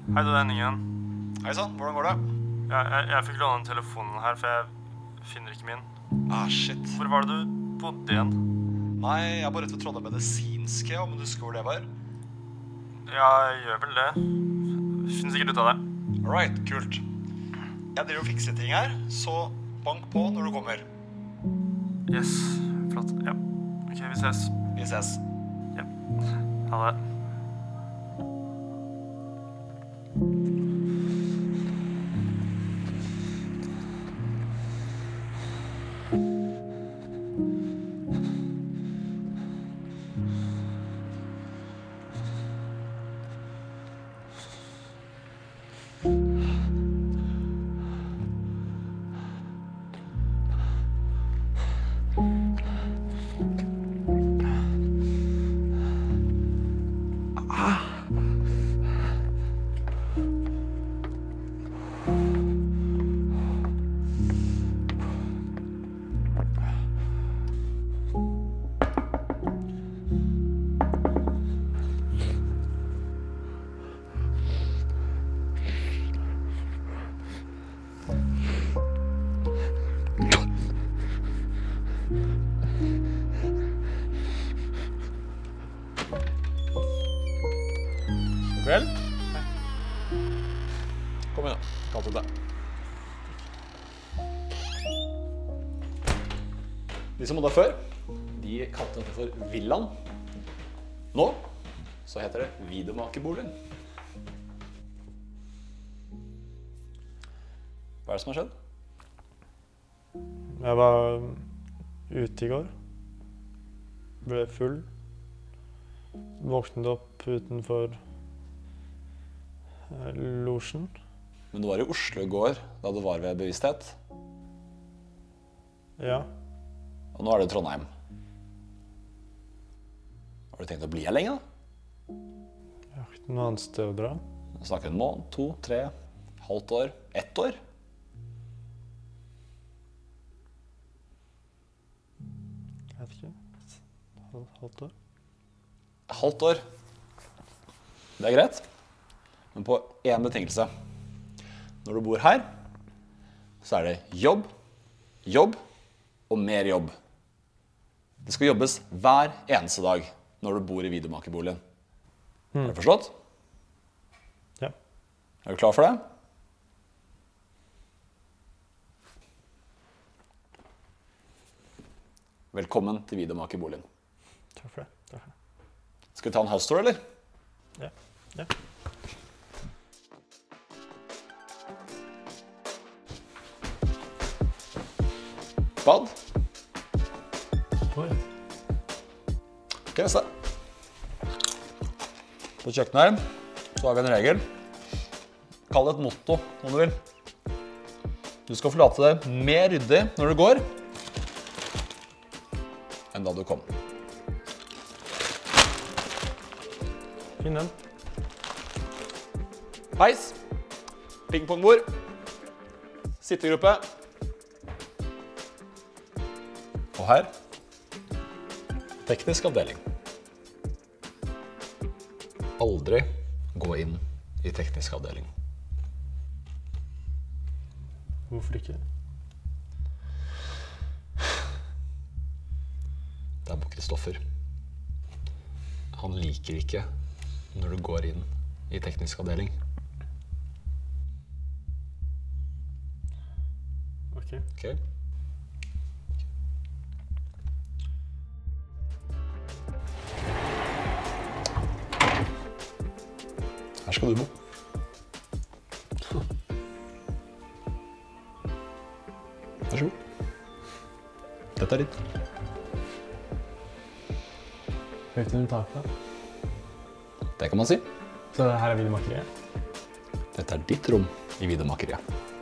Hei, det er Henningen. Hei sann, hvordan går det? Jeg fikk låne telefonen her, for jeg finner ikke min. Shit. Hvor var det du bodde igjen? Nei, jeg er bare rett ved Trondheim medisinske, om du husker hvor det var. Ja, jeg gjør vel det. Finner sikkert ut av det. Alright, kult. Jeg driver og fikser ting her, så bank på når du kommer. Yes, flott. Ja. Ok, vi ses. Vi ses. Ja. Ha det. Vel? Kom igjen, kalt ut deg. De som bodde her før, de kalte dette for Villaen. Nå så heter det Videomakerboligen. Hva er det som har skjedd? Jeg var ute i går. Ble full. Våknet opp utenfor losjen. Men du var i Oslo i går, da du var ved bevissthet. Ja. Og nå er du i Trondheim. Har du tenkt å bli her lenge da? Jeg har ikke noe annet sted å dra. Snakker en måned, 2, 3, halvt år, 1 år? Jeg vet ikke. Halvt år. Halvt år. Det er greit. Men på en betingelse. Når du bor her, så er det jobb, jobb og mer jobb. Det skal jobbes hver eneste dag når du bor i videomakerboligen. Er du forstått? Ja. Er du klar for det? Velkommen til videomakerboligen. Takk for det. Takk for det. Skal vi ta en house tour, eller? Ja. Ja. Bad? Oi. Ok, se. På kjøkkenet her, så har vi en regel. Kall det et motto, om du vil. Du skal forlate det mer ryddig når du går, enn da du kom. Fin den. Heis, pingpongbord, sittegruppe. Og her, teknisk avdeling. Aldri gå inn i teknisk avdeling. Hvorfor ikke? Det er på Kristoffer. Han liker ikke når du går inn i teknisk avdeling. Ok. Ok? Her skal du bo. Vær så god. Dette er ditt. Høyt under taket. Det kan man si. Så det her er videomakeriet? Dette er ditt rom i videomakeriet.